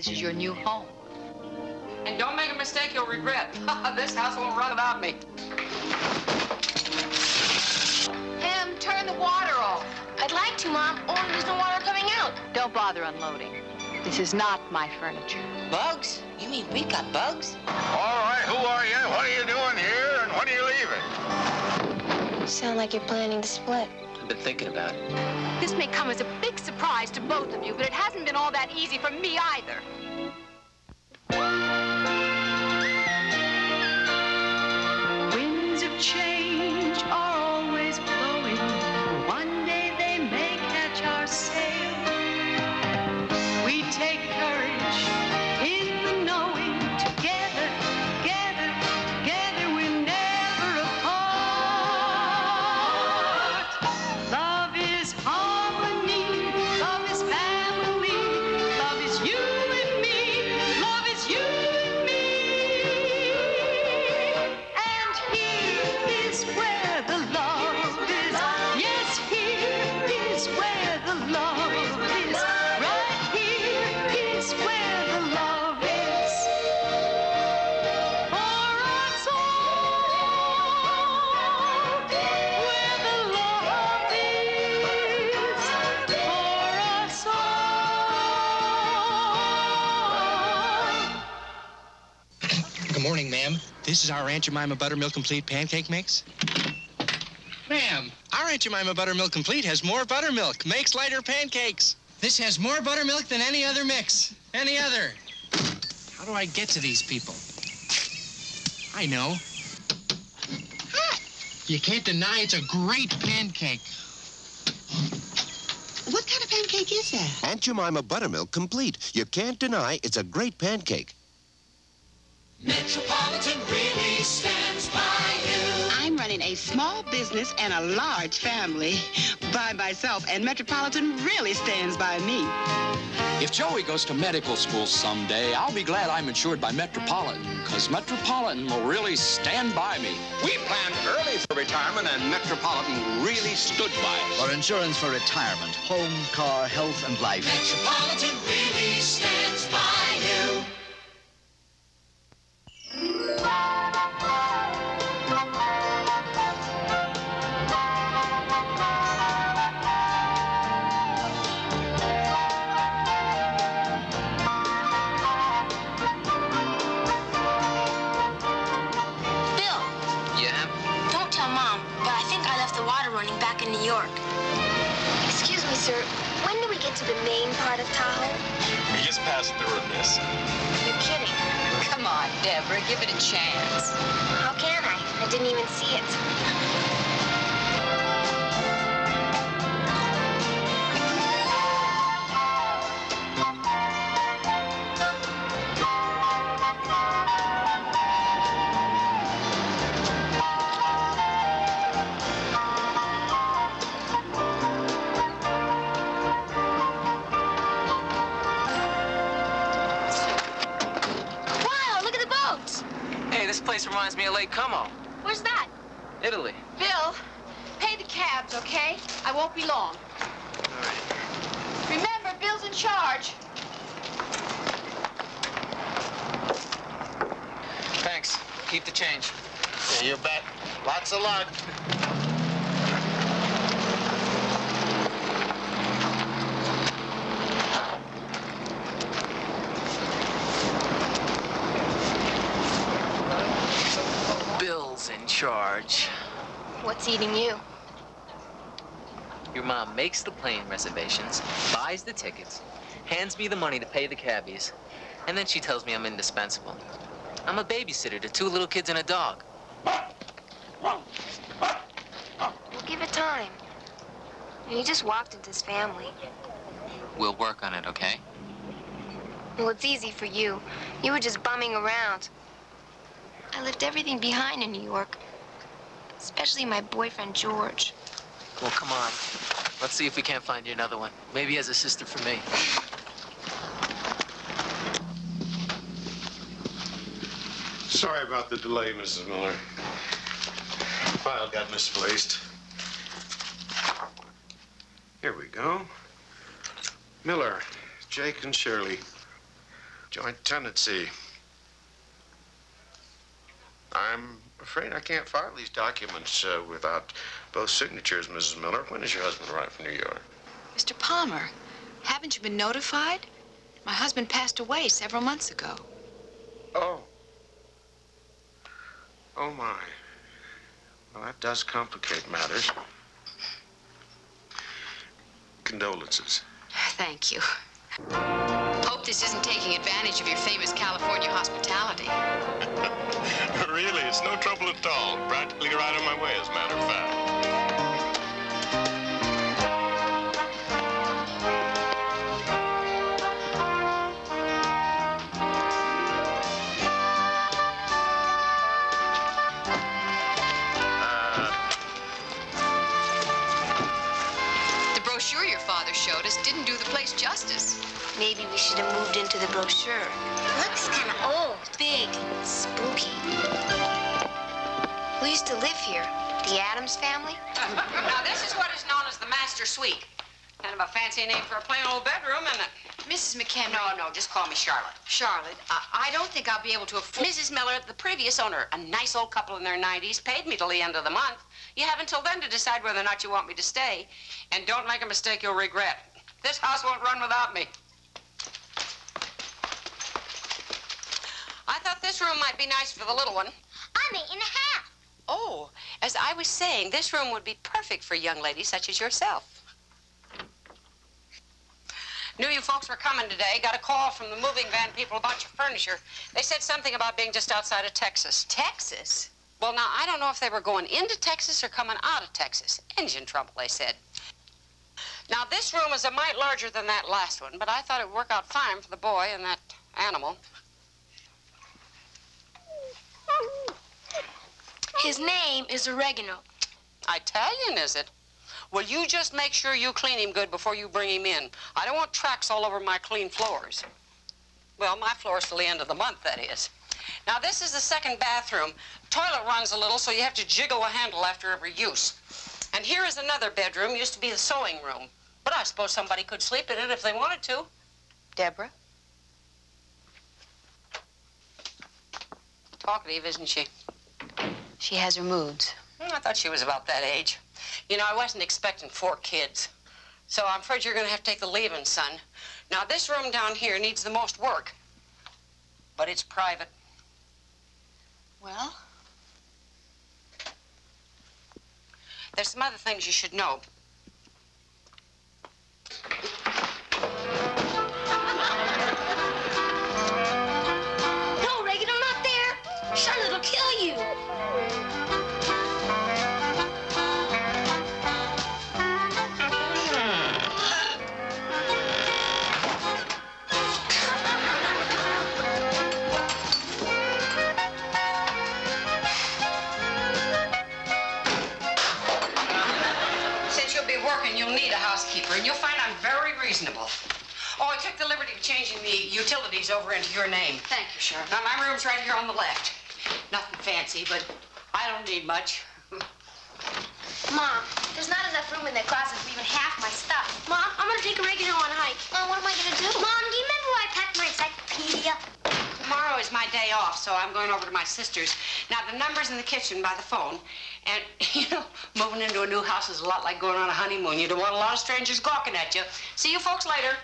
This is your new home. And don't make a mistake you'll regret. This house won't run without me. Em, turn the water off. I'd like to, Mom, only there's no water coming out. Don't bother unloading. This is not my furniture. Bugs? You mean we got bugs? All right, who are you? What are you doing here? And when are you leaving? You sound like you're planning to split. I've been thinking about it. This may come as a big surprise to both of you, but it hasn't been all that easy for me either. Winds of change are always blowing. One day they may catch our sail. We take courage in the knowing. Together, together, together, we're never apart. Love is harmony. Love is family. Love is you and me. Love is you and me. And here is where the love is. Yes, here is where the love is. Right here is where the love is. For us all, where the love is. For us all. Good morning, ma'am. This is our Aunt Jemima Buttermilk Complete pancake mix. Ma'am, our Aunt Jemima Buttermilk Complete has more buttermilk, makes lighter pancakes. This has more buttermilk than any other mix. Any other. How do I get to these people? I know. You can't deny it's a great pancake. What kind of pancake is that? Aunt Jemima Buttermilk Complete. You can't deny it's a great pancake. Metropolitan really stands by you. I'm running a small business and a large family by myself, and Metropolitan really stands by me. If Joey goes to medical school someday, I'll be glad I'm insured by Metropolitan, because Metropolitan will really stand by me. We planned early for retirement, and Metropolitan really stood by us. For insurance for retirement, home, car, health, and life. Metropolitan really stands by you. Back in New York. Excuse me, sir. When do we get to the main part of Tahoe? We just passed through this. You're kidding. Come on, Deborah, give it a chance. How can I? I didn't even see it. This place reminds me of Lake Como. Where's that? Italy. Bill, pay the cabs, okay? I won't be long. All right. Remember, Bill's in charge. Thanks. Keep the change. Yeah, you bet. Lots of luck. In charge. What's eating you? Your mom makes the plane reservations, buys the tickets, hands me the money to pay the cabbies, and then she tells me I'm indispensable. I'm a babysitter to 2 little kids and a dog. Well, give it time. You just walked into this family. We'll work on it, okay? Well, it's easy for you. You were just bumming around. I left everything behind in New York, especially my boyfriend, George. Well, come on. Let's see if we can't find you another one. Maybe he has a sister for me. Sorry about the delay, Mrs. Miller. File got misplaced. Here we go. Miller, Jake, and Shirley. Joint tenancy. I'm afraid I can't file these documents without both signatures, Mrs. Miller. When does your husband arrive from New York? Mr. Palmer, haven't you been notified? My husband passed away several months ago. Oh. Oh, my. Well, that does complicate matters. Condolences. Thank you. Hope this isn't taking advantage of your famous California hospitality. Really, it's no trouble at all. Practically right on my way, as a matter of fact. The brochure your father showed us didn't do the place justice. Maybe we should have moved into the brochure. Looks kind of old. Big, spooky. Who used to live here? The Addams family? Now, this is what is known as the master suite. Kind of a fancy name for a plain old bedroom, isn't it? Mrs. McHenry. No, just call me Charlotte. Charlotte, I don't think I'll be able to afford... Mrs. Miller, the previous owner, a nice old couple in their 90s, paid me till the end of the month. You have until then to decide whether or not you want me to stay. And don't make a mistake you'll regret. This house won't run without me. I thought this room might be nice for the little one. I'm 8.5. Oh, as I was saying, this room would be perfect for a young lady such as yourself. Knew you folks were coming today. Got a call from the moving van people about your furniture. They said something about being just outside of Texas. Texas? Well, now, I don't know if they were going into Texas or coming out of Texas. Engine trouble, they said. Now, this room is a mite larger than that last one, but I thought it would work out fine for the boy and that animal. His name is Oregano. Italian, is it? Well, you just make sure you clean him good before you bring him in. I don't want tracks all over my clean floors. Well, my floors till the end of the month, that is. Now, this is the second bathroom. Toilet runs a little, so you have to jiggle a handle after every use. And here is another bedroom. Used to be the sewing room. But I suppose somebody could sleep in it if they wanted to. Deborah? Talkative, isn't she? She has her moods. I thought she was about that age. You know, I wasn't expecting 4 kids. So I'm afraid you're going to have to take the leaving, son. Now, this room down here needs the most work. But it's private. Well? There's some other things you should know. No, Reagan, I'm not there. Charlotte will kill you. You'll need a housekeeper, and you'll find I'm very reasonable. Oh, I took the liberty of changing the utilities over into your name. Thank you, Charlotte. Now, my room's right here on the left. Nothing fancy, but I don't need much. Mom, there's not enough room in that closet for even half my stuff. Mom, I'm gonna take Oregano on a hike. Mom, what am I gonna do? Mom, do you remember why I packed my encyclopedia? Tomorrow is my day off, so I'm going over to my sister's. Now, the number's in the kitchen by the phone. And, you know, moving into a new house is a lot like going on a honeymoon. You don't want a lot of strangers gawking at you. See you folks later.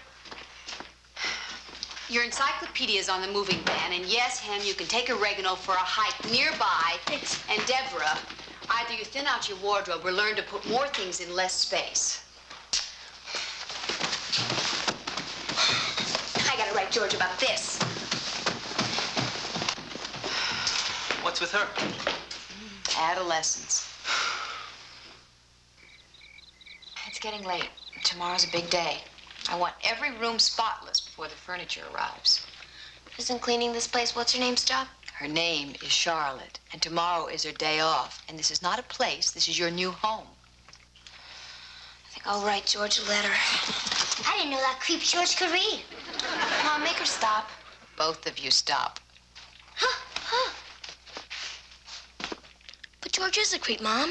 Your encyclopedia is on the moving van, and yes, Hem, you can take Oregano for a hike nearby. And Deborah, either you thin out your wardrobe or learn to put more things in less space. I gotta write George about this. What's with her? Adolescence. It's getting late. Tomorrow's a big day. I want every room spotless before the furniture arrives. Isn't cleaning this place what's-her-name's job? Her name is Charlotte, and tomorrow is her day off. And this is not a place, this is your new home. I think I'll write George a letter. I didn't know that creep George could read. Mom, make her stop. Both of you stop. But George is a creep, Mom.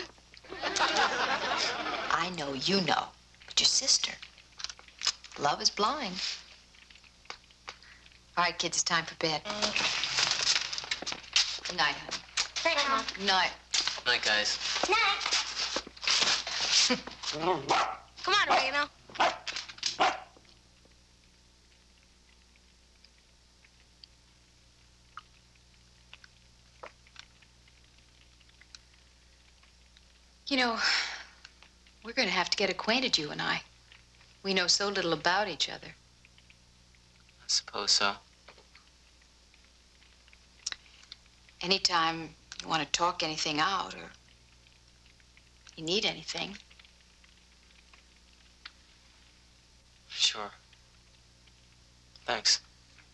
I know you know, but your sister. Love is blind. All right, kids, it's time for bed. Good night, honey. Night, Mom. Good night. Night, guys. Night. Come on, Oregano. You know, we're going to have to get acquainted, you and I. We know so little about each other. I suppose so. Anytime you want to talk anything out or you need anything. Sure. Thanks.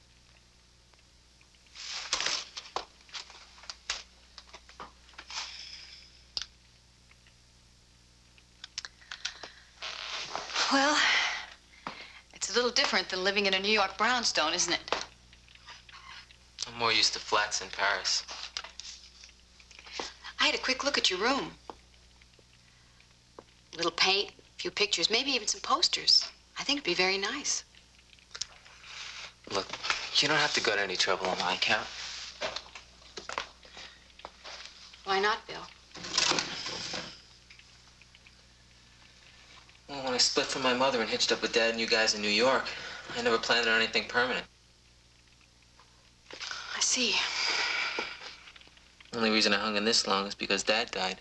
Well, it's a little different than living in a New York brownstone, isn't it? I'm more used to flats in Paris. I had a quick look at your room. A little paint, a few pictures, maybe even some posters. I think it'd be very nice. Look, you don't have to go to any trouble on my account. Why not, Bill? Well, when I split from my mother and hitched up with Dad and you guys in New York, I never planned on anything permanent. I see. The only reason I hung in this long is because Dad died.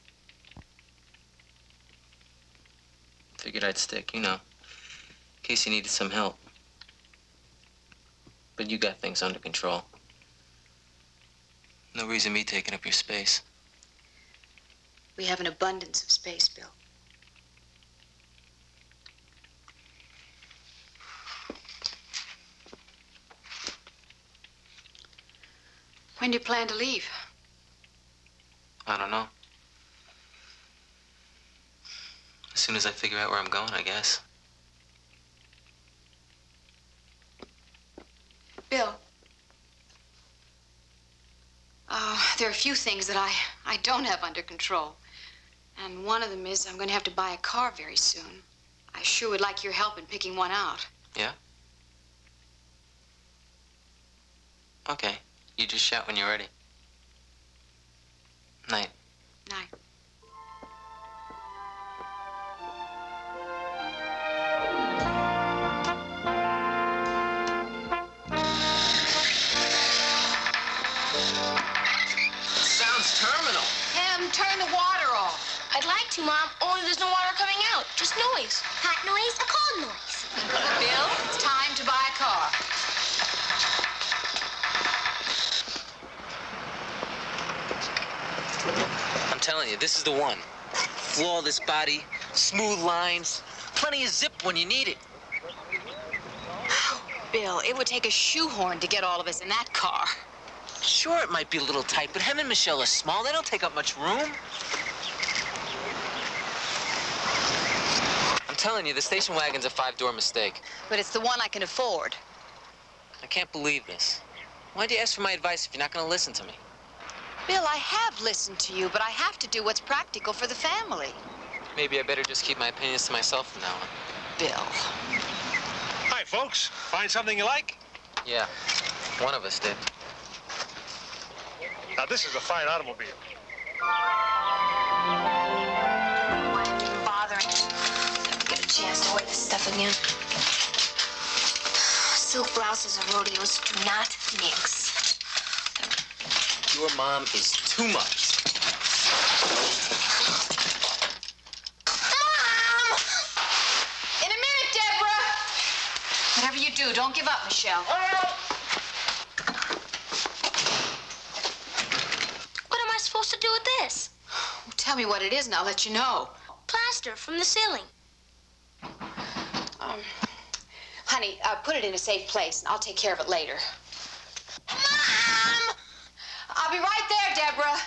Figured I'd stick, you know, in case you needed some help. But you got things under control. No reason me taking up your space. We have an abundance of space, Bill. When do you plan to leave? I don't know. As soon as I figure out where I'm going, I guess. Bill. There are a few things that I don't have under control. And one of them is I'm going to have to buy a car very soon. I sure would like your help in picking one out. Yeah? Okay. You just shout when you're ready. Night. Night. Sounds terminal. Em, turn the water off. I'd like to, Mom, only there's no water coming out. Just noise. Hot noise, a cold noise. Bill, it's time to buy a car. I'm telling you, this is the one. Flawless body, smooth lines, plenty of zip when you need it. Bill, it would take a shoehorn to get all of us in that car. Sure, it might be a little tight, but Hem and Michelle are small. They don't take up much room. I'm telling you, the station wagon's a 5-door mistake. But it's the one I can afford. I can't believe this. Why'd you ask for my advice if you're not going to listen to me? Bill, I have listened to you, but I have to do what's practical for the family. Maybe I better just keep my opinions to myself from now on. Bill. Hi, folks. Find something you like? Yeah, one of us did. Now, this is a fine automobile. Bothering. Never get a chance to wear this stuff again. Silk blouses and rodeos do not mix. Your mom is too much. Mom! In a minute, Deborah. Whatever you do, don't give up, Michelle. What am I supposed to do with this? Well, tell me what it is and I'll let you know. Plaster from the ceiling. Honey, put it in a safe place and I'll take care of it later. Mom! I'll be right there, Deborah.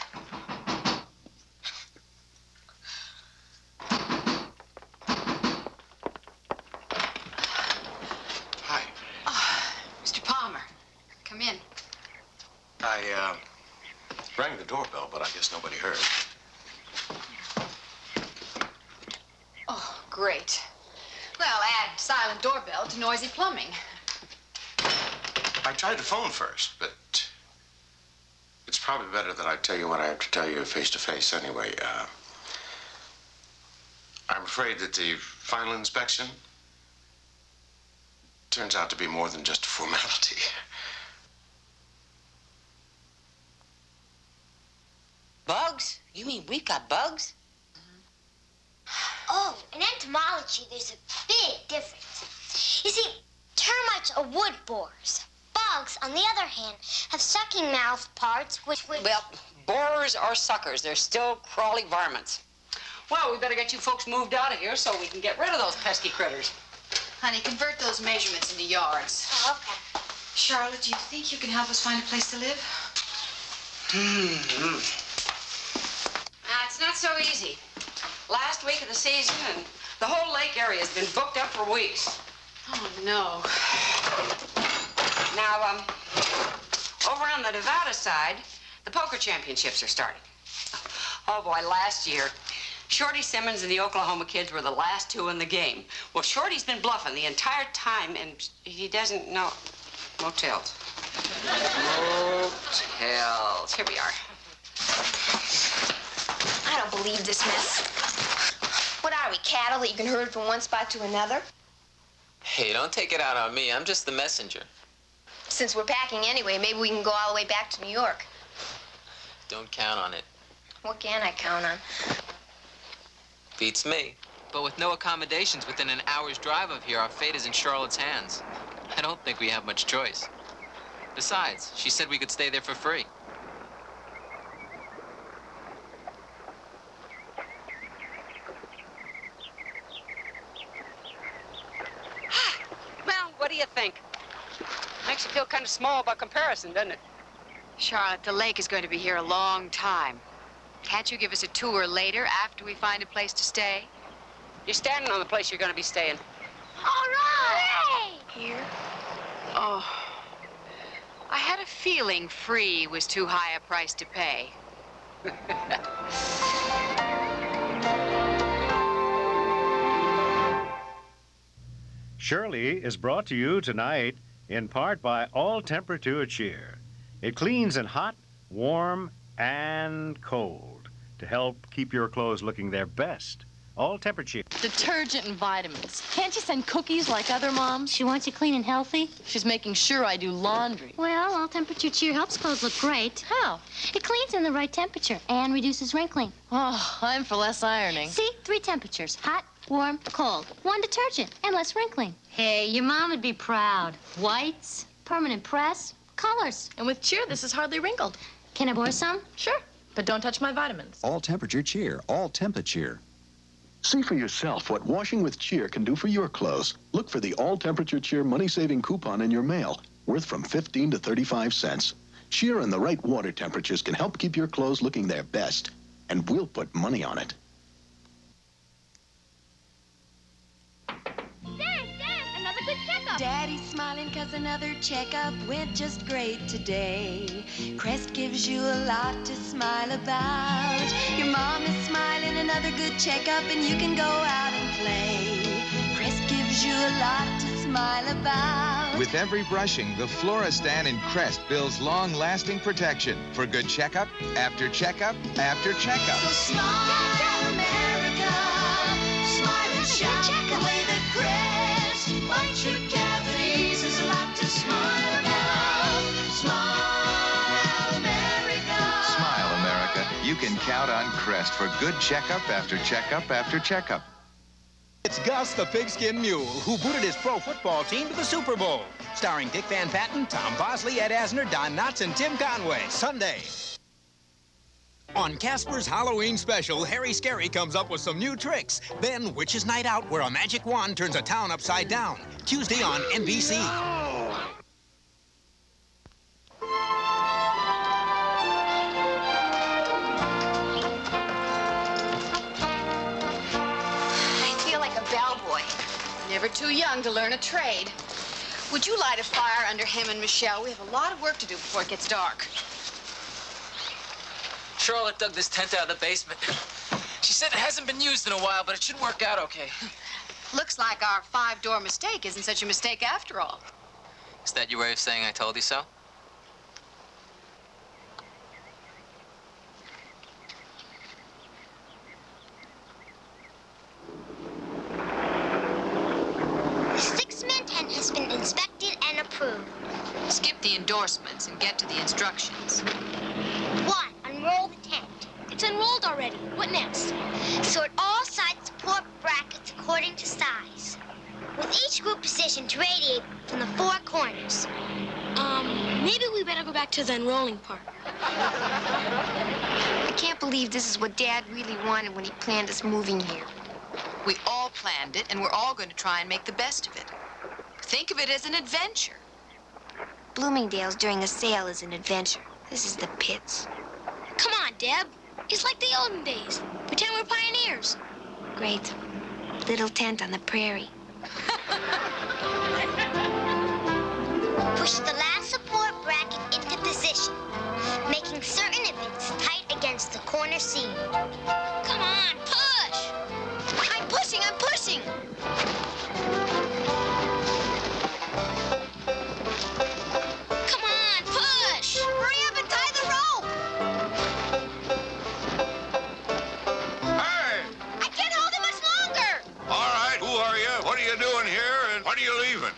Hi. Oh, Mr. Palmer, come in. I, rang the doorbell, but I guess nobody heard. Oh, great. Well, add silent doorbell to noisy plumbing. I tried the phone first, but it's probably better that I tell you what I have to tell you face to face anyway. I'm afraid that the final inspection turns out to be more than just a formality. Bugs? You mean we got bugs? Oh, in entomology, there's a big difference. You see, termites are wood borers. Bugs, on the other hand, have sucking mouth parts which would... Well, borers are suckers. They're still crawly varmints. Well, we better get you folks moved out of here so we can get rid of those pesky critters. Honey, convert those measurements into yards. Oh, okay. Charlotte, do you think you can help us find a place to live? It's not so easy. Last week of the season, and the whole lake area has been booked up for weeks. Oh, no. Now, over on the Nevada side, the poker championships are starting. Oh, boy, last year, Shorty Simmons and the Oklahoma kids were the last two in the game. Well, Shorty's been bluffing the entire time, and he doesn't know... Motels. Motels. Here we are. I don't believe this mess. What are we, cattle that you can herd from one spot to another? Hey, don't take it out on me. I'm just the messenger. Since we're packing anyway, maybe we can go all the way back to New York. Don't count on it. What can I count on? Beats me. But with no accommodations within an hour's drive of here, our fate is in Charlotte's hands. I don't think we have much choice. Besides, she said we could stay there for free. Well, what do you think? Makes you feel kind of small by comparison, doesn't it? Charlotte, the lake is going to be here a long time. Can't you give us a tour later after we find a place to stay? You're standing on the place you're going to be staying. All right! Here? Oh, I had a feeling free was too high a price to pay. Shirley is brought to you tonight in part by All Temperature Cheer. It cleans in hot, warm, and cold to help keep your clothes looking their best. All Temperature. Detergent and vitamins. Can't you send cookies like other moms? She wants you clean and healthy? She's making sure I do laundry. Well, all temperature cheer helps clothes look great. How? It cleans in the right temperature and reduces wrinkling. Oh, I'm for less ironing. See? 3 temperatures. Hot, warm, cold. 1 detergent and less wrinkling. Hey, your mom would be proud. Whites, permanent press, colors. And with cheer, this is hardly wrinkled. Can I borrow some? Sure, but don't touch my vitamins. All Temperature Cheer. All Temperature. See for yourself what washing with Cheer can do for your clothes. Look for the All Temperature Cheer money-saving coupon in your mail, worth from 15 to 35 cents. Cheer and the right water temperatures can help keep your clothes looking their best, and we'll put money on it. Another good checkup. Daddy's smiling 'cause another checkup went just great today. Crest gives you a lot to smile about. Your mom is smiling, another good checkup, and you can go out and play. Crest gives you a lot to smile about. With every brushing, the Floristan in Crest builds long-lasting protection for good checkup after checkup after checkup. So smile, America. Smile and shout the way that Crest fights your cavities. Is a lot to smile about. Smile, America. Smile, America. You can count on Crest for good checkup after checkup after checkup. It's Gus the Pigskin Mule, who booted his pro football team to the Super Bowl. Starring Dick Van Patten, Tom Bosley, Ed Asner, Don Knotts, and Tim Conway. Sunday. On Casper's Halloween special, Harry Scary comes up with some new tricks. Then Witch's Night Out, where a magic wand turns a town upside down. Tuesday on NBC. Never too young to learn a trade. Would you light a fire under him and Michelle? We have a lot of work to do before it gets dark. Charlotte dug this tent out of the basement. She said it hasn't been used in a while, but it should work out okay. Looks like our 5-door mistake isn't such a mistake after all. Is that your way of saying I told you so? The six-man tent has been inspected and approved. Skip the endorsements and get to the instructions. 1. Unroll the tent. It's unrolled already. What next? Sort all side support brackets according to size, with each group positioned to radiate from the four corners. Maybe we better go back to the unrolling part. I can't believe this is what Dad really wanted when he planned us moving here. We all planned it, and we're all going to try and make the best of it. Think of it as an adventure. Bloomingdale's during a sale is an adventure. This is the pits. Come on, Deb. It's like the olden days. Pretend we're pioneers. Great. Little tent on the prairie. Push the last support bracket into position, making certain if it's tight against the corner seam. Come on, push! I'm pushing, I'm pushing! Come on, push! Hurry up and tie the rope! Hey! I can't hold it much longer! All right, who are you? What are you doing here? And when are you leaving?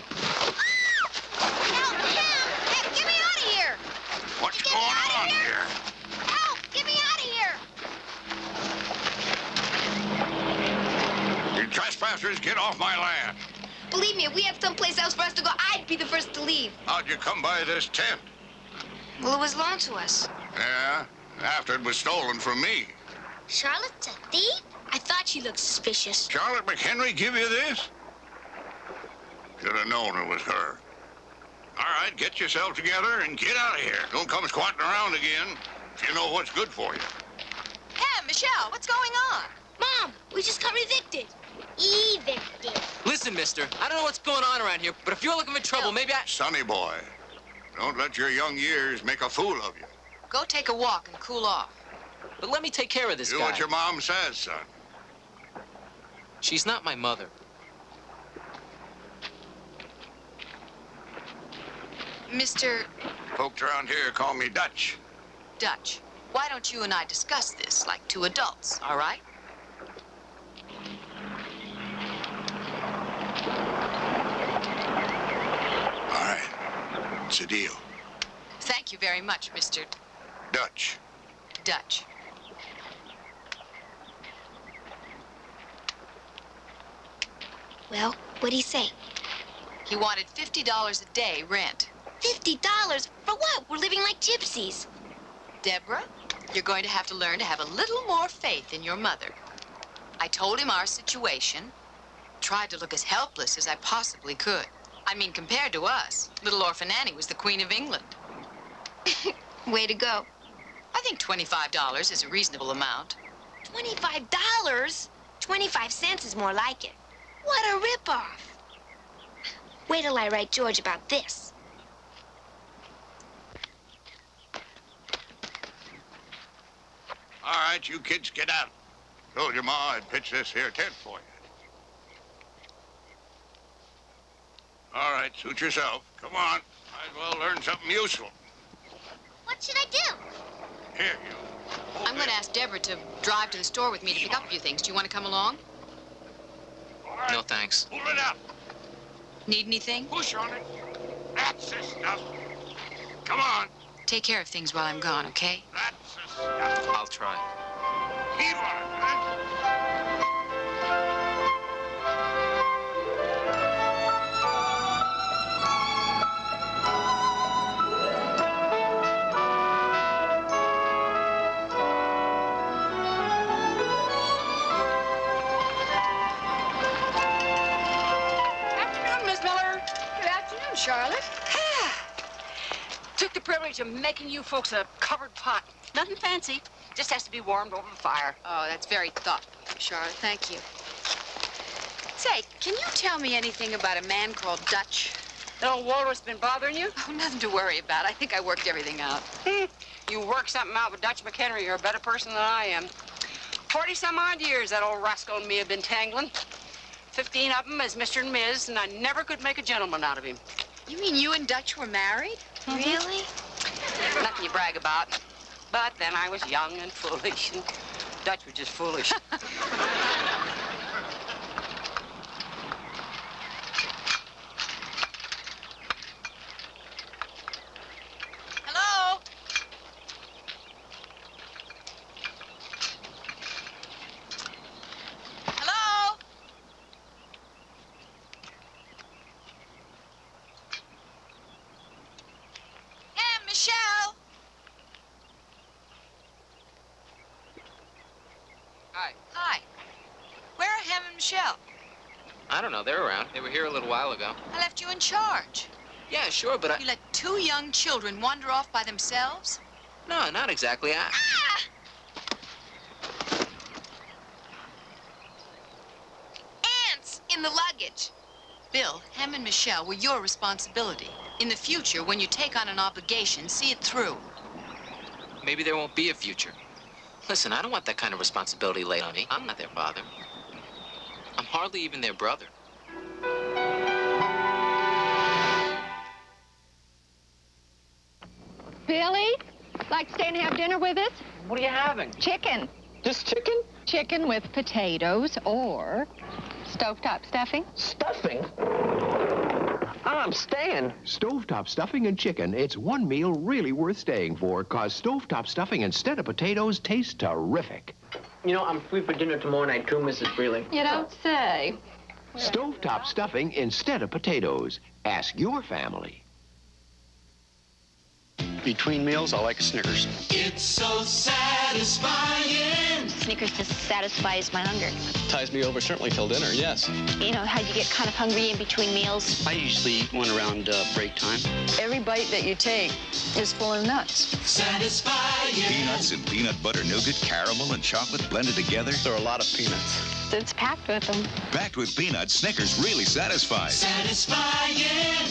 Help! Help! Hey, get me out of here! What's going on here? Help! Get me out of here! You trespassers, get off my land. Believe me, if we had someplace else for us to go, I'd be the first to leave. How'd you come by this tent? Well, it was loaned to us. Yeah, after it was stolen from me. Charlotte's a thief? I thought she looked suspicious. Charlotte McHenry give you this? Should have known it was her. All right, get yourself together and get out of here. Don't come squatting around again if you know what's good for you. Hey, Michelle, what's going on? Mom, we just got evicted. Evicted. Listen, mister, I don't know what's going on around here, but if you're looking for trouble, maybe I... Sonny boy, don't let your young years make a fool of you. Go take a walk and cool off. But let me take care of this Do guy. what your mom says, son. She's not my mother. Mr. Folks around here call me Dutch. Dutch, why don't you and I discuss this like two adults, all right? All right, it's a deal. Thank you very much, Mr. Dutch. Dutch. Well, what'd he say? He wanted $50 a day rent. $50? For what? We're living like gypsies. Deborah, you're going to have to learn to have a little more faith in your mother. I told him our situation, tried to look as helpless as I possibly could. I mean, compared to us, little orphan Annie was the Queen of England. Way to go. I think $25 is a reasonable amount. $25? 25 cents is more like it. What a ripoff. Wait till I write George about this. All right, you kids get out. Told your ma I'd pitch this here tent for you. All right, suit yourself. Come on. Might as well learn something useful. What should I do? Here, you. I'm going to ask Deborah to drive to the store with me to pick up a few things. Do you want to come along? Right. No, thanks. Pull it up. Need anything? Push on it. That's the stuff. Come on. Take care of things while I'm gone, okay? That's the stuff. I'll try. Keep on it, huh? Charlotte. Took the privilege of making you folks a covered pot. Nothing fancy. Just has to be warmed over the fire. Oh, that's very thoughtful of you, Charlotte. Thank you. Say, can you tell me anything about a man called Dutch? That old walrus been bothering you? Oh, nothing to worry about. I think I worked everything out. You work something out with Dutch McHenry, you're a better person than I am. 40-some-odd years that old rascal and me have been tangling. 15 of them as Mr. and Ms., and I never could make a gentleman out of him. You mean you and Dutch were married? Really? Nothing you brag about. But then I was young and foolish, and Dutch was just foolish. Hello? Hello? Hey, Michelle. Hi. Hi. Where are Ham and Michelle? I don't know. They're around. They were here a little while ago. I left you in charge. Yeah, sure, but I... You let two young children wander off by themselves? No, not exactly. Ants in the luggage. Bill, Ham and Michelle were your responsibility. In the future, when you take on an obligation, see it through. Maybe there won't be a future. Listen, I don't want that kind of responsibility laid on me. I'm not their father. I'm hardly even their brother. Billy, like to stay and have dinner with us? What are you having? Chicken. Just chicken? Chicken with potatoes or stovetop stuffing. Stuffing? I'm staying. Stovetop stuffing and chicken, it's one meal really worth staying for, because stovetop stuffing instead of potatoes tastes terrific. You know, I'm free for dinner tomorrow night too, Mrs. Freeling. You don't say. Stovetop stuffing instead of potatoes. Ask your family. Between meals, I like a Snickers. It's so satisfying. Snickers just satisfies my hunger. Ties me over certainly till dinner, yes. You know how you get kind of hungry in between meals? I usually eat one around break time. Every bite that you take is full of nuts. Satisfying. Peanuts and peanut butter nougat, caramel and chocolate blended together. There are a lot of peanuts. It's packed with them. Packed with peanuts, Snickers really satisfies. Satisfying.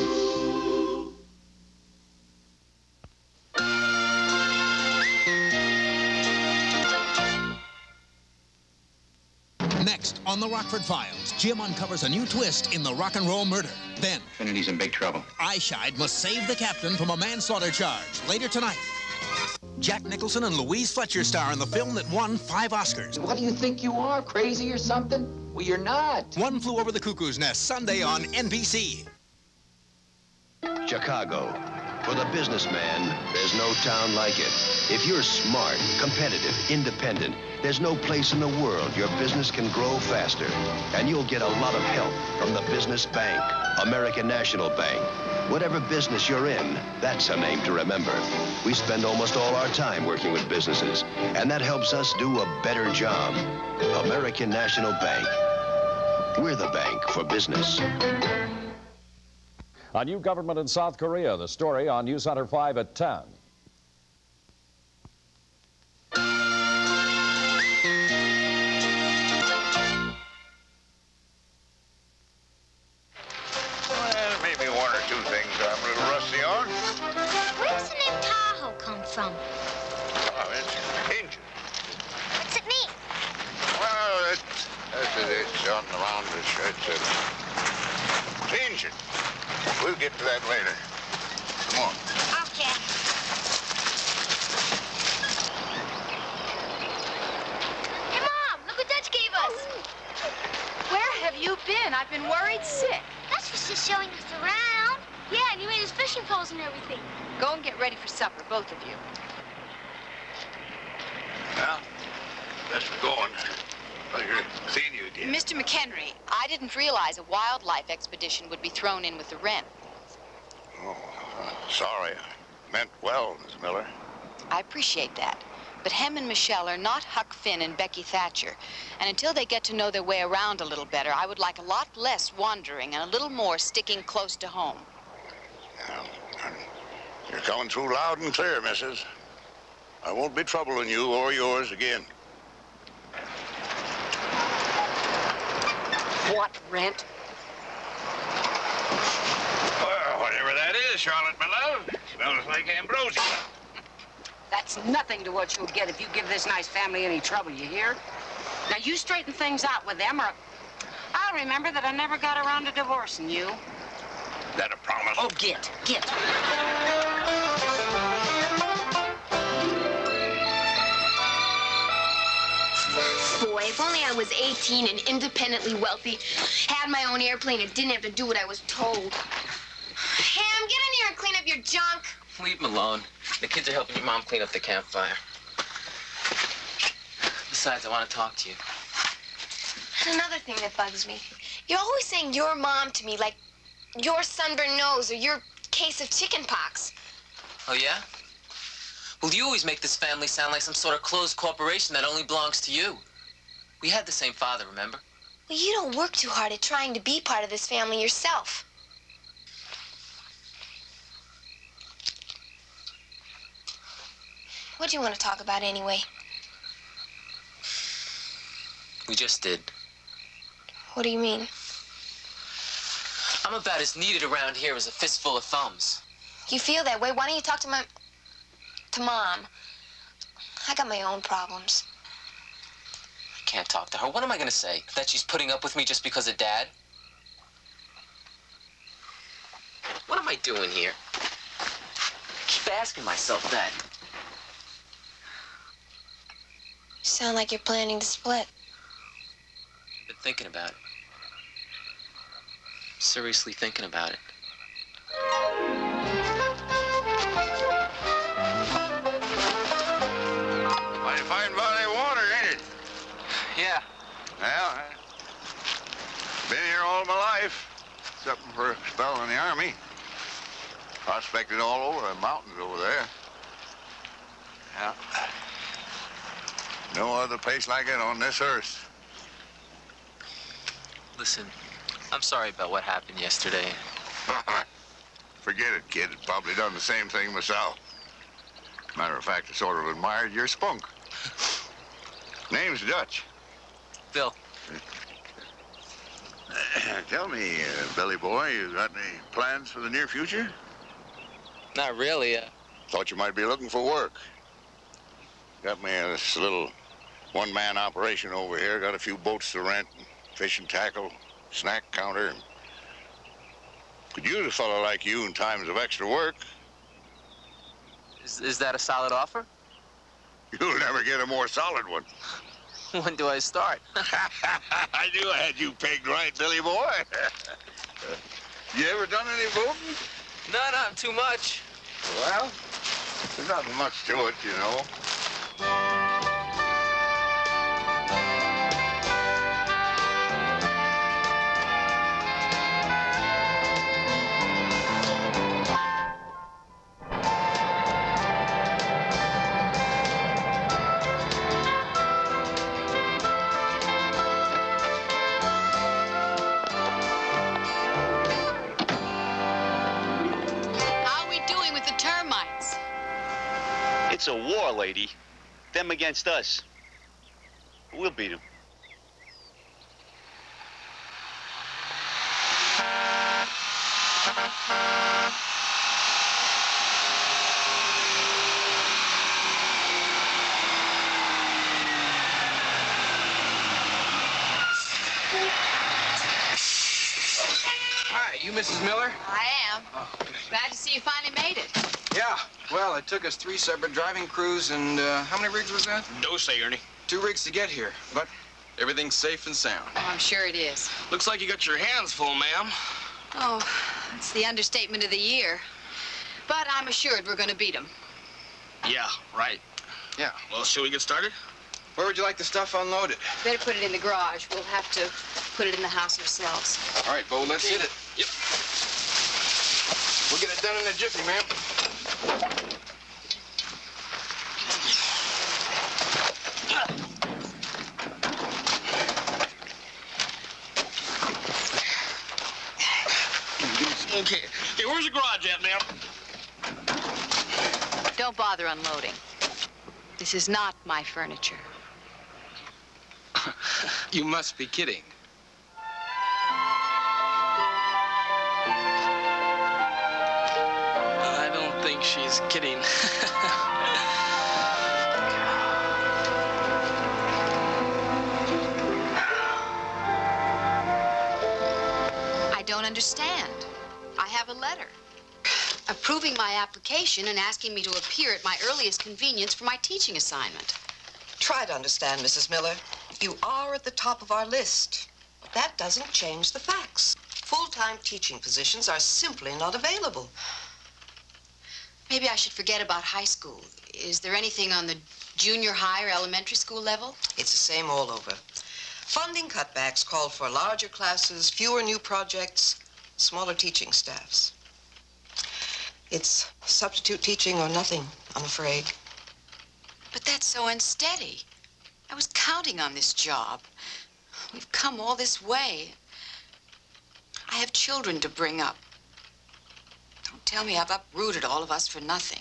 Next, on the Rockford Files, Jim uncovers a new twist in the rock and roll murder. Then, Trinity's in big trouble. Eyeshide must save the captain from a manslaughter charge later tonight. Jack Nicholson and Louise Fletcher star in the film that won 5 Oscars. What do you think you are, crazy or something? Well, you're not. One Flew Over the Cuckoo's Nest, Sunday on NBC. Chicago. For the businessman, there's no town like it. If you're smart, competitive, independent, there's no place in the world your business can grow faster. And you'll get a lot of help from the business bank, American National Bank. Whatever business you're in, that's a name to remember. We spend almost all our time working with businesses, and that helps us do a better job. American National Bank. We're the bank for business. A new government in South Korea, the story on News Center 5 at 10. Well, maybe one or two things I'm a little rusty on. Where does the name Tahoe come from? Oh, it's Injun. What's it mean? Well, it's on the rounders. It's Injun. We'll get to that later. Come on. Okay. Hey, Mom, look what Dutch gave us. Where have you been? I've been worried sick. Dutch was just showing us around. Yeah, and he made us fishing poles and everything. Go and get ready for supper, both of you. Well, best we're going. Pleasure seeing you again. Mr. McHenry, I didn't realize a wildlife expedition would be thrown in with the rent. Oh, sorry. I meant well, Miss Miller. I appreciate that. But Hem and Michelle are not Huck Finn and Becky Thatcher. And until they get to know their way around a little better, I would like a lot less wandering and a little more sticking close to home. You're coming through loud and clear, Mrs. I won't be troubling you or yours again. What rent? Well, whatever that is, Charlotte, my love, smells like ambrosia. That's nothing to what you'll get if you give this nice family any trouble, you hear? Now, you straighten things out with them, or I'll remember that I never got around to divorcing you. That a promise? Oh, get. Boy, if only I was 18 and independently wealthy, had my own airplane and didn't have to do what I was told. Ham, get in here and clean up your junk. Leave him alone. The kids are helping your mom clean up the campfire. Besides, I want to talk to you. And another thing that bugs me. You're always saying your mom to me like your sunburned nose or your case of chicken pox. Oh, yeah? Well, you always make this family sound like some sort of closed corporation that only belongs to you. We had the same father, remember? Well, you don't work too hard at trying to be part of this family yourself. What do you want to talk about anyway? We just did. What do you mean? I'm about as needed around here as a fistful of thumbs. You feel that way? Why don't you talk to Mom? I got my own problems. I can't talk to her. What am I going to say? That she's putting up with me just because of Dad? What am I doing here? I keep asking myself that. You sound like you're planning to split. I've been thinking about it. Seriously thinking about it. Mighty fine body of water, ain't it? Yeah. Well, I've been here all my life, except for a spell in the Army. Prospected all over the mountains over there. Yeah. No other place like it on this earth. Listen, I'm sorry about what happened yesterday. Forget it, kid. I've probably done the same thing myself. Matter of fact, I sort of admired your spunk. Name's Dutch. Bill. Tell me, Billy boy, you got any plans for the near future? Not really. Thought you might be looking for work. Got me this little one-man operation over here. Got a few boats to rent, fishing tackle, snack counter. Could use a fellow like you in times of extra work. Is that a solid offer? You'll never get a more solid one. When do I start? I knew I had you pegged right, Billy boy. You ever done any boating? No, not too much. Well, there's not much to it, you know. It's a war, lady. Them against us. We'll beat them. Hi, you Mrs. Miller? I am. Glad to see you finally made it. Yeah. Well, it took us 3 separate driving crews, and how many rigs was that? Don't say, Ernie. 2 rigs to get here, but everything's safe and sound. Oh, I'm sure it is. Looks like you got your hands full, ma'am. Oh, it's the understatement of the year. But I'm assured we're going to beat them. Yeah, right. Yeah. Well, shall we get started? Where would you like the stuff unloaded? Better put it in the garage. We'll have to put it in the house ourselves. All right, Bo, let's hit it. Yep. We'll get it done in a jiffy, ma'am. Okay. Hey, where's the garage at, ma'am? Don't bother unloading. This is not my furniture. You must be kidding. I don't think she's kidding. I don't understand. I have a letter approving my application and asking me to appear at my earliest convenience for my teaching assignment. Try to understand, Mrs. Miller. You are at the top of our list, but that doesn't change the facts. Full-time teaching positions are simply not available. Maybe I should forget about high school. Is there anything on the junior high or elementary school level? It's the same all over. Funding cutbacks call for larger classes, fewer new projects, smaller teaching staffs. It's substitute teaching or nothing, I'm afraid. But that's so unsteady. I was counting on this job. We've come all this way. I have children to bring up. Don't tell me I've uprooted all of us for nothing.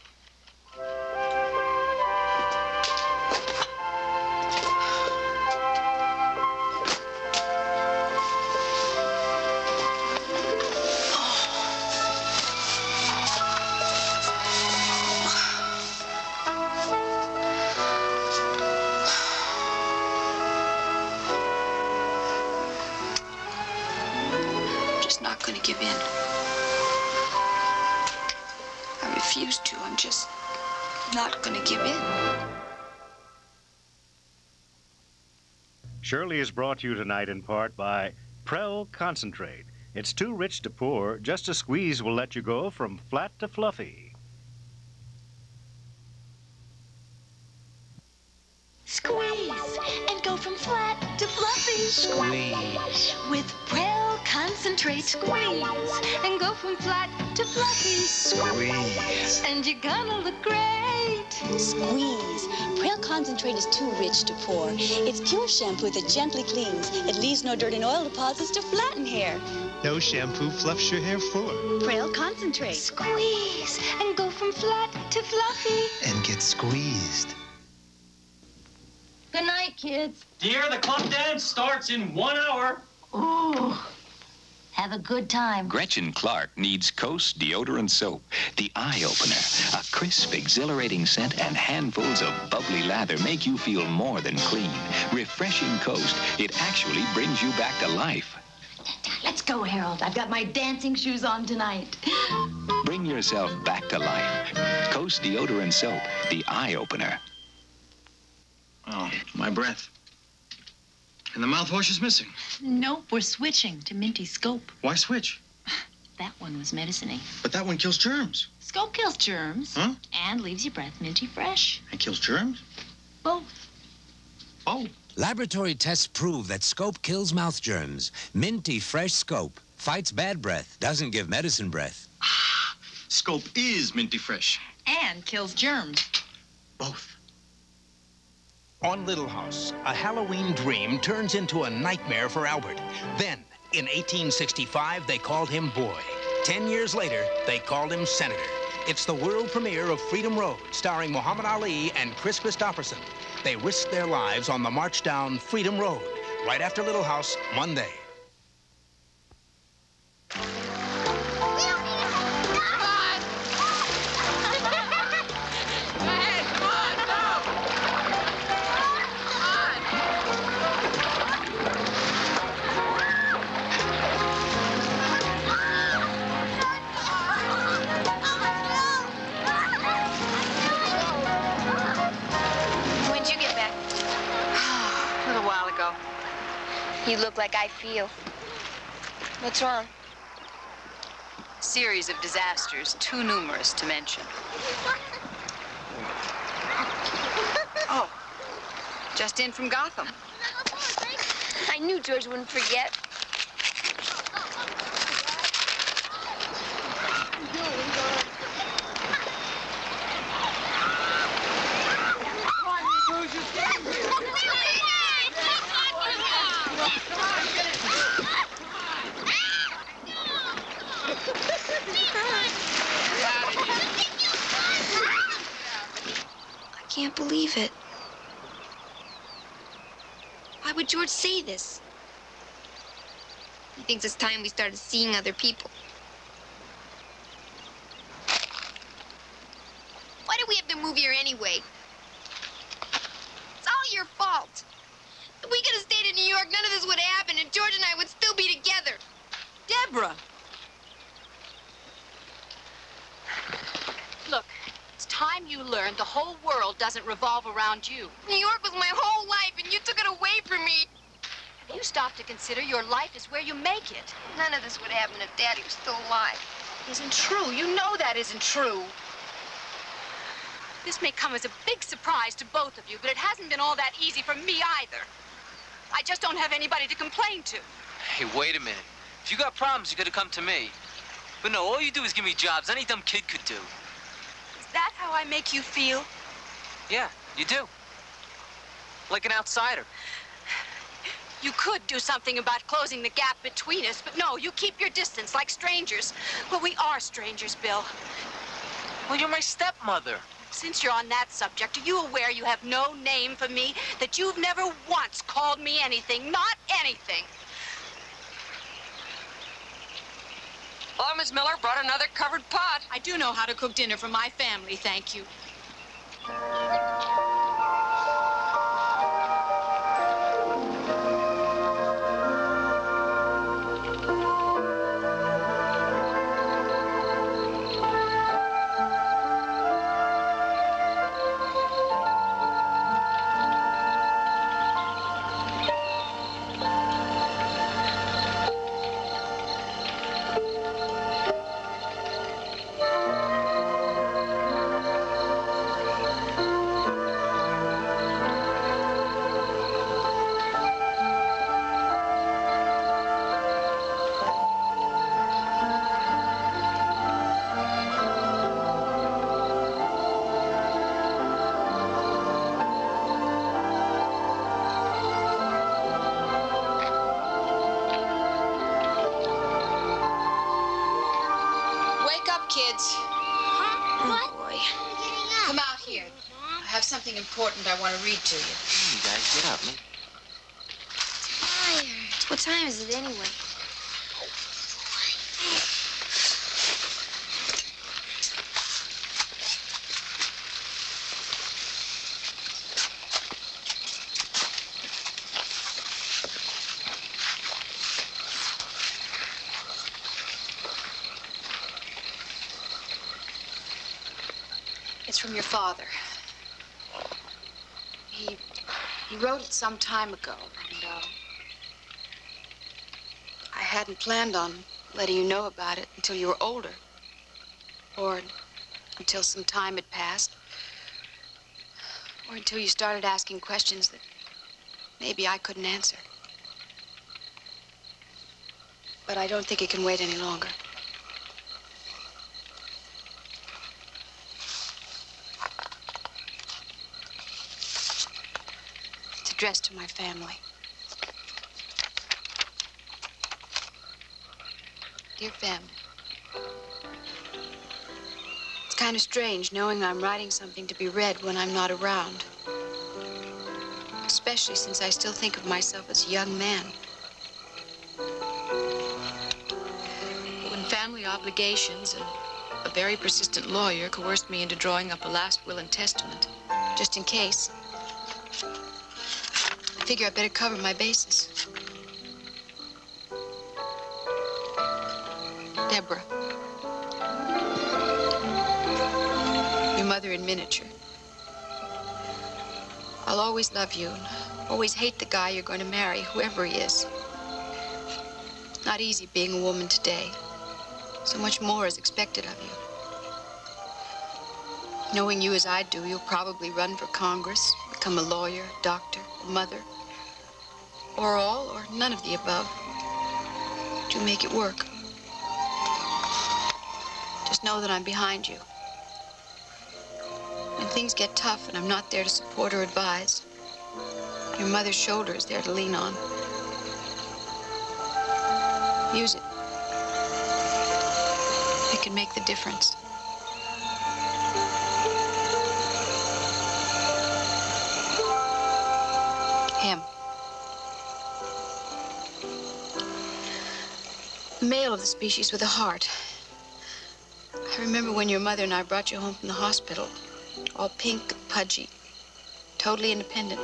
Give in. I refuse to. I'm just not going to give in. Shirley is brought to you tonight in part by Prel Concentrate. It's too rich to pour. Just a squeeze will let you go from flat to fluffy. Squeeze and go from flat to fluffy. Squeeze. With Prel Concentrate. Squeeze and go from flat to fluffy. Squeeze. And you're gonna look great. Squeeze. Prel Concentrate is too rich to pour. It's pure shampoo that gently cleans. It leaves no dirt and oil deposits to flatten hair. No shampoo fluffs your hair fuller. Prel Concentrate. Squeeze and go from flat to fluffy. And get squeezed. Good night, kids. Dear, the club dance starts in 1 hour. Ooh. Have a good time. Gretchen Clark needs Coast deodorant soap, the eye opener. A crisp, exhilarating scent and handfuls of bubbly lather make you feel more than clean. Refreshing Coast, it actually brings you back to life. Let's go, Harold. I've got my dancing shoes on tonight. Bring yourself back to life. Coast deodorant soap, the eye opener. Oh, my breath. And the mouthwash is missing. Nope, we're switching to Minty Scope. Why switch? That one was medicine-y. But that one kills germs. Scope kills germs. Huh? And leaves your breath minty fresh. And kills germs? Both. Oh. Laboratory tests prove that Scope kills mouth germs. Minty fresh Scope fights bad breath, doesn't give medicine breath. Scope is minty fresh. And kills germs. Both. On Little House, a Halloween dream turns into a nightmare for Albert. Then, in 1865, they called him Boy. 10 years later, they called him Senator. It's the world premiere of Freedom Road, starring Muhammad Ali and Chris Christopherson. They risked their lives on the march down Freedom Road, right after Little House, Monday. You look like I feel. What's wrong? Series of disasters, too numerous to mention. Oh, just in from Gotham. I knew George wouldn't forget. I can't believe it. Why would George say this? He thinks it's time we started seeing other people. Why did we have to move here anyway? It's all your fault. If we could have stayed in New York, none of this would have happened, and George and I would still be together. Deborah! whole world doesn't revolve around you. New York was my whole life, and you took it away from me. You stop to consider your life is where you make it. None of this would happen if Daddy was still alive. Isn't true. You know that isn't true. This may come as a big surprise to both of you, but it hasn't been all that easy for me either. I just don't have anybody to complain to. Hey, wait a minute. If you got problems, you gotta come to me. But no, all you do is give me jobs any dumb kid could do. Is that how I make you feel? Yeah, you do. Like an outsider. You could do something about closing the gap between us, but no, you keep your distance like strangers. Well, we are strangers, Bill. Well, you're my stepmother. Since you're on that subject, are you aware you have no name for me? That you've never once called me anything, not anything? Well, Miss Miller brought another covered pot. I do know how to cook dinner for my family, thank you. Something important I want to read to you. You guys, get up, man. Tired. What time is it anyway? It's from your father. He wrote it some time ago, and I hadn't planned on letting you know about it until you were older, or until some time had passed, or until you started asking questions that maybe I couldn't answer. But I don't think it can wait any longer. Addressed to my family. Dear family, it's kind of strange knowing I'm writing something to be read when I'm not around. Especially since I still think of myself as a young man. When family obligations and a very persistent lawyer coerced me into drawing up a last will and testament, just in case, I figure I better cover my bases. Deborah. Your mother in miniature. I'll always love you and always hate the guy you're going to marry, whoever he is. It's not easy being a woman today. So much more is expected of you. Knowing you as I do, you'll probably run for Congress, become a lawyer, doctor, a mother. Or all, or none of the above. But you make it work. Just know that I'm behind you. When things get tough and I'm not there to support or advise, your mother's shoulder is there to lean on. Use it. It can make the difference. Him. The male of the species with a heart. I remember when your mother and I brought you home from the hospital, all pink and pudgy, totally independent.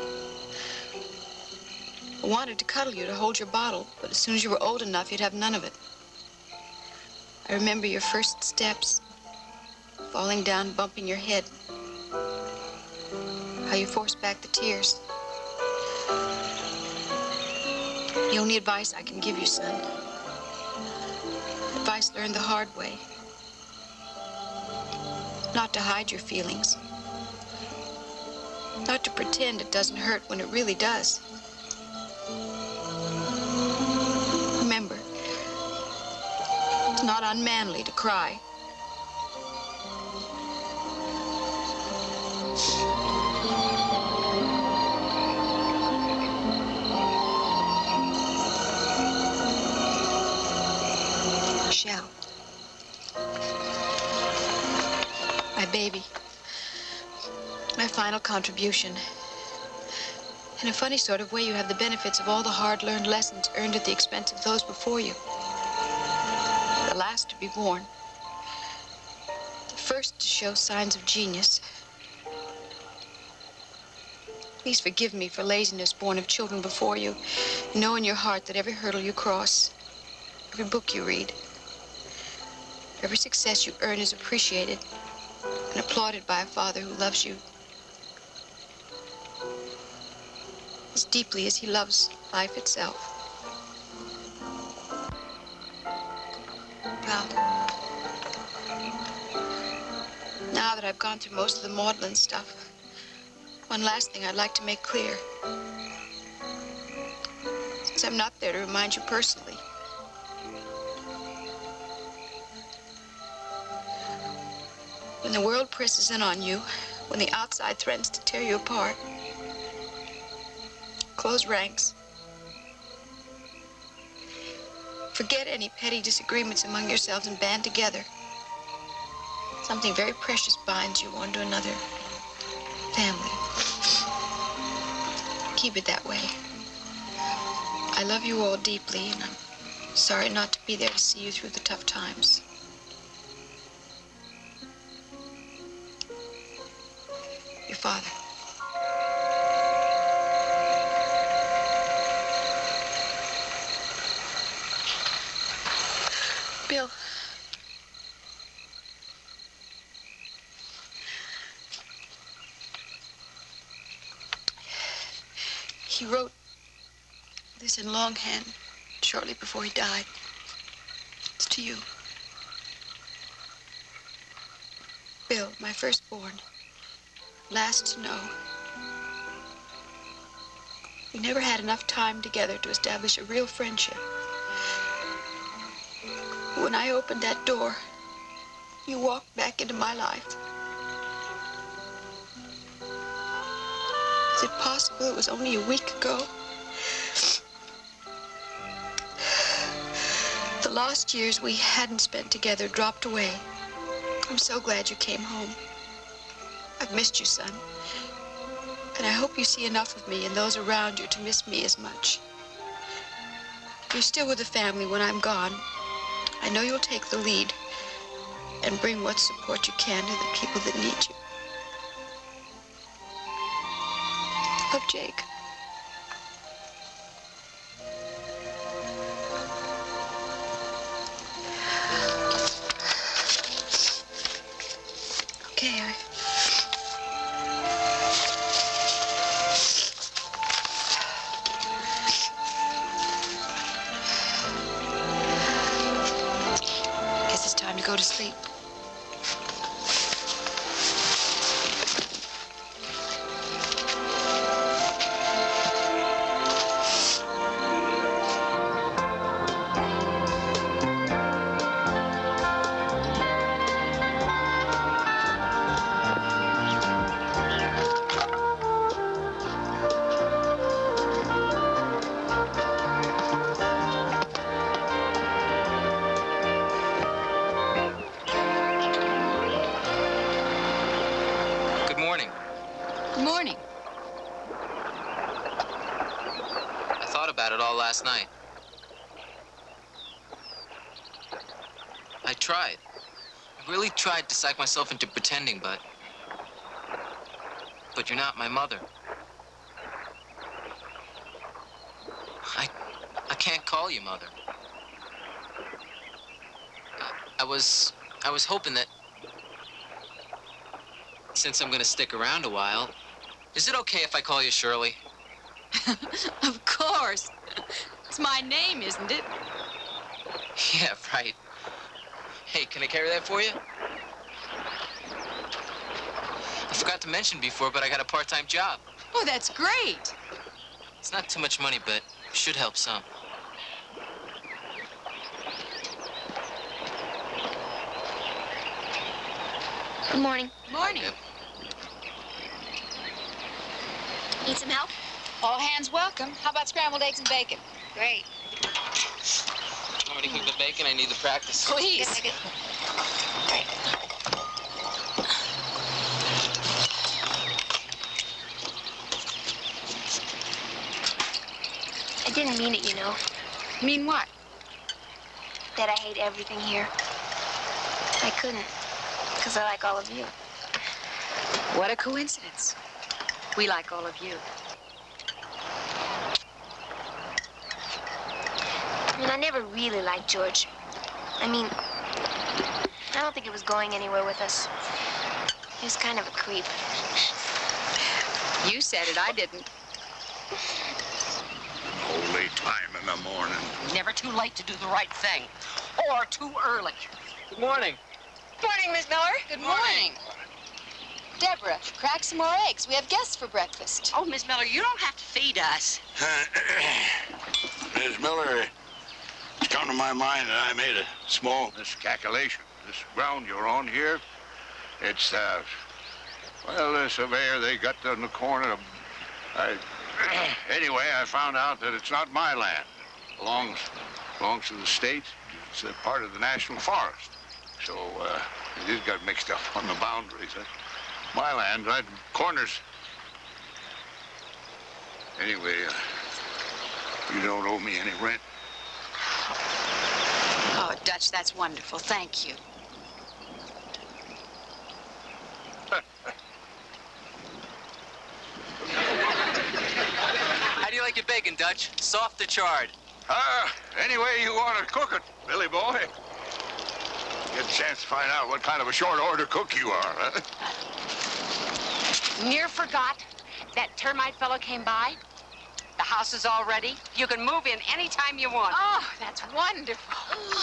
I wanted to cuddle you, to hold your bottle, but as soon as you were old enough, you'd have none of it. I remember your first steps, falling down, bumping your head. how you force back the tears. The only advice I can give you, son, advice learned the hard way. Not to hide your feelings. Not to pretend it doesn't hurt when it really does. Remember, it's not unmanly to cry. Shall. My baby. My final contribution. In a funny sort of way, you have the benefits of all the hard-learned lessons earned at the expense of those before you. The last to be born. The first to show signs of genius. Please forgive me for laziness born of children before you. Know in your heart that every hurdle you cross, every book you read, every success you earn is appreciated and applauded by a father who loves you as deeply as he loves life itself. Well, now that I've gone through most of the maudlin stuff, one last thing I'd like to make clear. Since I'm not there to remind you personally, when the world presses in on you, when the outside threatens to tear you apart, close ranks. Forget any petty disagreements among yourselves and band together. Something very precious binds you one to another. Family. Keep it that way. I love you all deeply, and I'm sorry not to be there to see you through the tough times. Your father. Bill. He wrote this in longhand shortly before he died. It's to you. Bill, my firstborn, last to know. We never had enough time together to establish a real friendship. When I opened that door, you walked back into my life. Is it possible it was only a week ago? The lost years we hadn't spent together dropped away. I'm so glad you came home. I've missed you, son. And I hope you see enough of me and those around you to miss me as much. You're still with the family when I'm gone. I know you'll take the lead and bring what support you can to the people that need you. Love, Jake. Okay, guess it's time to go to sleep. Last night. I tried. I really tried to psych myself into pretending, but you're not my mother. I can't call you mother. I was hoping that since I'm gonna stick around a while, Is it okay if I call you Shirley? Of course. It's my name, isn't it? Yeah, right. Hey, can I carry that for you? I forgot to mention before, but I got a part-time job. Oh, that's great. It's not too much money, but should help some. Good morning. Morning. Need some help? All hands welcome. How about scrambled eggs and bacon? Great. Want me to cook the bacon? I need the practice. Please. Good. Great. I didn't mean it, you know. Mean what? That I hate everything here. I couldn't, because I like all of you. What a coincidence. We like all of you. I mean, I never really liked George. I mean, I don't think it was going anywhere with us. He was kind of a creep. You said it, I didn't. Oh, late time in the morning. Never too late to do the right thing. Or too early. Good morning. Morning, Miss Miller. Good morning. Deborah, crack some more eggs. We have guests for breakfast. Oh, Miss Miller, you don't have to feed us. Miss Miller, it's come to my mind that I made a small miscalculation. This ground you're on here, it's, well, the surveyor, they got on the corner of, anyway, I found out that it's not my land. It belongs to the state. It's a part of the national forest. So, it just got mixed up on the boundaries. My land, right, corners. Anyway, you don't owe me any rent. Oh, Dutch, that's wonderful. Thank you. How do you like your bacon, Dutch? Soft or charred? Any way you want to cook it, Billy boy. Get a chance to find out what kind of a short order cook you are, huh? Near forgot that termite fellow came by. The house is all ready. You can move in anytime you want. Oh, that's wonderful.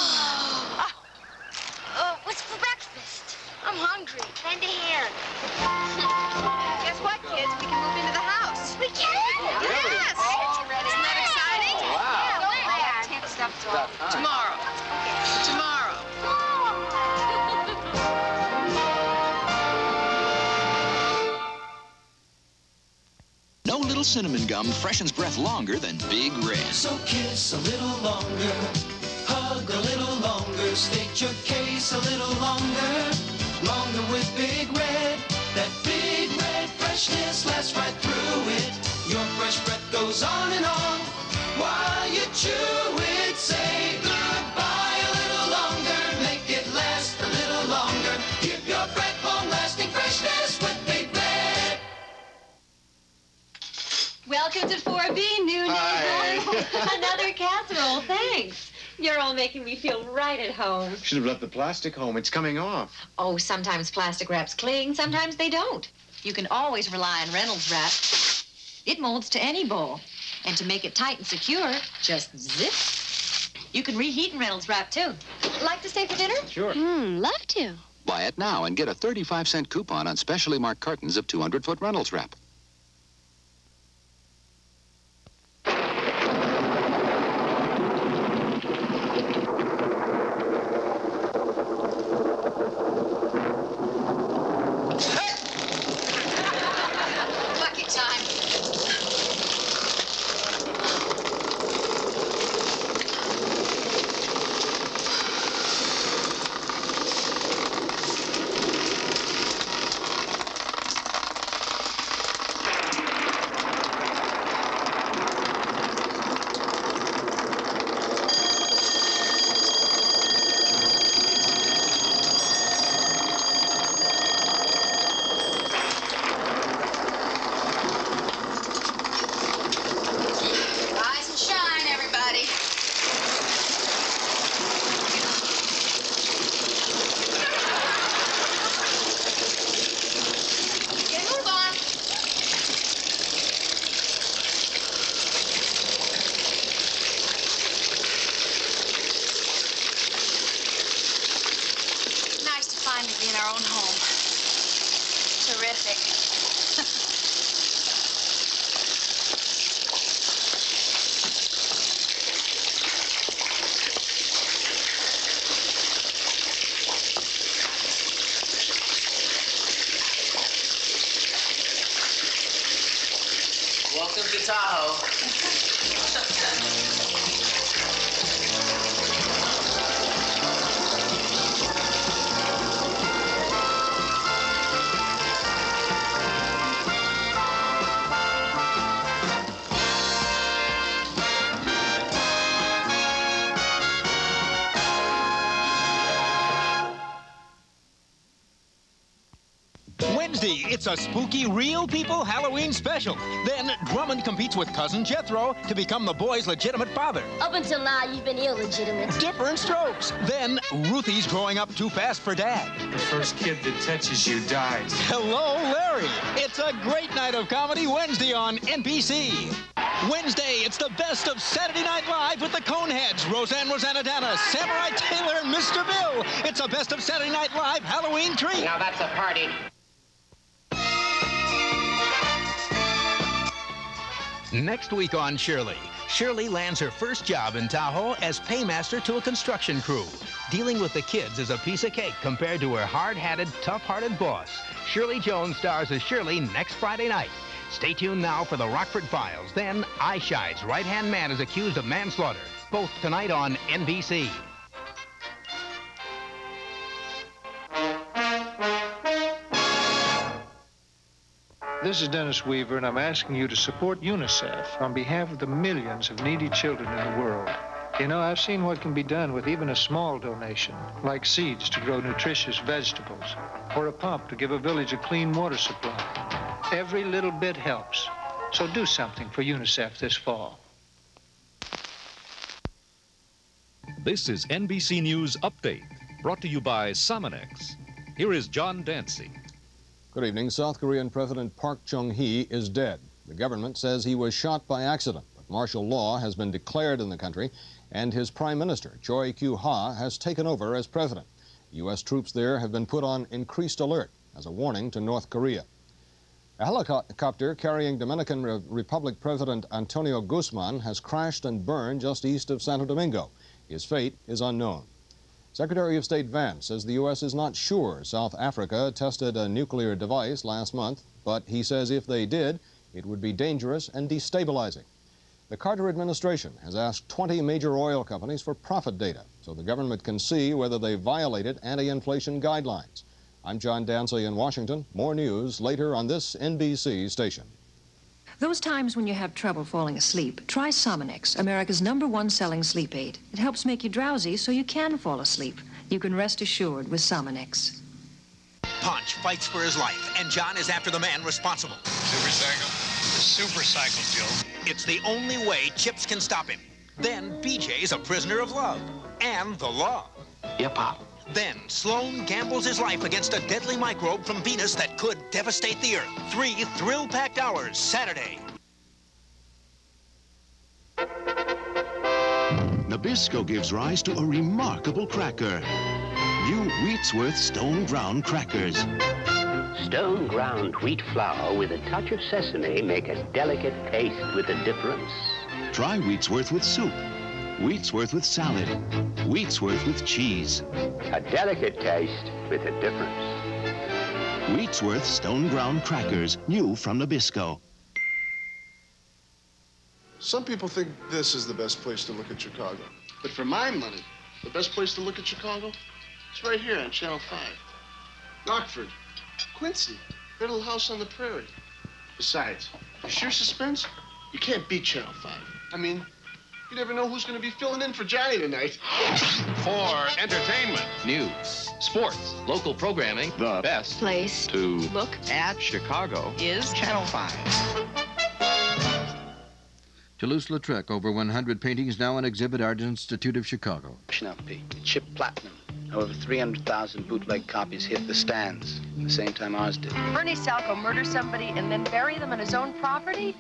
What's for breakfast? I'm hungry. Lend a hand. Guess what, kids? We can move into the house. We can? Yes. Isn't that exciting? Wow. Tomorrow. Tomorrow. No little cinnamon gum freshens breath longer than Big Red. So kiss a little longer, hug a little longer, state your case a little longer, longer with Big Red. That Big Red freshness lasts right through it. Your fresh breath goes on and on while you chew it. Say goodbye a little longer, make it last a little longer. Give your breath long-lasting freshness with Big Red. Welcome to 4B, new neighbor. Another casserole, thanks. You're all making me feel right at home. Should have left the plastic home. It's coming off. Oh, sometimes plastic wraps cling, sometimes they don't. You can always rely on Reynolds wrap. It molds to any bowl. And to make it tight and secure, just zip. You can reheat in Reynolds wrap, too. Like to stay for dinner? Sure. Love to. Buy it now and get a 35-cent coupon on specially marked cartons of 200-foot Reynolds wrap. Bucket time. terrific. Welcome to Tahoe. Wednesday, it's a spooky Real People Halloween special. Then Drummond competes with Cousin Jethro to become the boy's legitimate father. Up until now, you've been illegitimate. Different strokes. Then Ruthie's growing up too fast for Dad. The first kid that touches you dies. Hello, Larry. It's a great night of comedy Wednesday on NBC. Wednesday, it's the best of Saturday Night Live with the Coneheads, Rosanna Dana, Samurai Taylor, and Mr. Bill. It's a best of Saturday Night Live Halloween treat. Now that's a party. Next week on Shirley, Shirley lands her first job in Tahoe as paymaster to a construction crew. Dealing with the kids is a piece of cake compared to her hard-hatted, tough-hearted boss. Shirley Jones stars as Shirley next Friday night. Stay tuned now for the Rockford Files. Then, Eyeshide's right-hand man is accused of manslaughter. Both tonight on NBC. This is Dennis Weaver, and I'm asking you to support UNICEF on behalf of the millions of needy children in the world. You know, I've seen what can be done with even a small donation, like seeds to grow nutritious vegetables, or a pump to give a village a clean water supply. Every little bit helps. So do something for UNICEF this fall. This is NBC News Update, brought to you by Sominex. Here is John Dancy. Good evening. South Korean President Park Chung-hee is dead. The government says he was shot by accident, but martial law has been declared in the country, and his prime minister, Choi Kyu-ha, has taken over as president. U.S. troops there have been put on increased alert as a warning to North Korea. A helicopter carrying Dominican Republic President Antonio Guzman has crashed and burned just east of Santo Domingo. His fate is unknown. Secretary of State Vance says the U.S. is not sure South Africa tested a nuclear device last month, but he says if they did, it would be dangerous and destabilizing. The Carter administration has asked 20 major oil companies for profit data so the government can see whether they violated anti-inflation guidelines. I'm John Dancy in Washington. More news later on this NBC station. Those times when you have trouble falling asleep, try Sominex, America's #1 selling sleep aid. It helps make you drowsy so you can fall asleep. You can rest assured with Sominex. Punch fights for his life, and John is after the man responsible. Supercycle? The Supercycle, Joe. It's the only way Chips can stop him. Then BJ's a prisoner of love and the law. Yep, Pop. Then Sloan gambles his life against a deadly microbe from Venus that could devastate the Earth. 3 thrill-packed hours, Saturday. Nabisco gives rise to a remarkable cracker. New Wheatsworth Stone Ground Crackers. Stone ground wheat flour with a touch of sesame make a delicate taste with a difference. Try Wheatsworth with soup. Wheatsworth with salad. Wheatsworth with cheese. A delicate taste with a difference. Wheatsworth Stone Ground Crackers, new from Nabisco. Some people think this is the best place to look at Chicago. But for my money, the best place to look at Chicago is right here on Channel 5. Rockford, Quincy, their little house on the prairie. Besides, for sheer suspense, you can't beat Channel 5. I mean, you never know who's going to be filling in for Johnny tonight. For entertainment, news, sports, local programming, the best place to look at Chicago is Channel 5. Toulouse-Lautrec, over 100 paintings now on exhibit, Art Institute of Chicago. LP, chipped platinum. However, 300,000 bootleg copies hit the stands at the same time ours did. Bernie Salco murder somebody and then bury them on his own property?